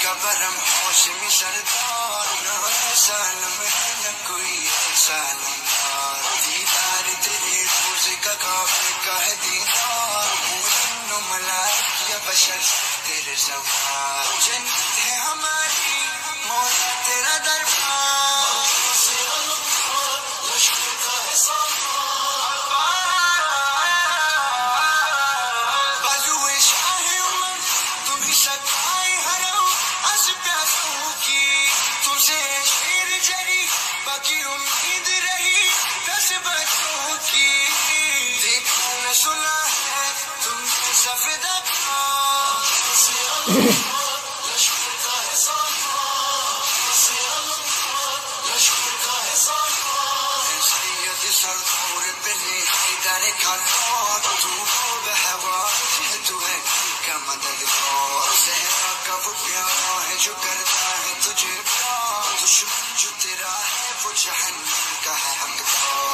کا برم ہوش میں سردار نہ سالم ہے نہ کوئی سالمدار دیدار تیرے روز کا کافی کا ہے دیدار مومن و ملائک یا بشر تیرے سوار جنت ہے ہماری مولا تیرا دربار لشکر کا ہے سالار بازوئے شاہ عمر تمہیں سکھائی حرم از پیاسوں کی تم سے شیر جری باقی امید رہی دس بچوں کی دیکھا نہ سنا ہے تم نے سفید لشکر کا ہے سالار لشکر کا ہے سالار سید سردور بنی حیدر کھڑا تو ہو بہوا تو ہے کا مددگار زہرا کا وہ پیارا ہے جو کرتا ہے تجھے پیار دشمن جو تیرا ہے وہ جہنم کا ہے حقدار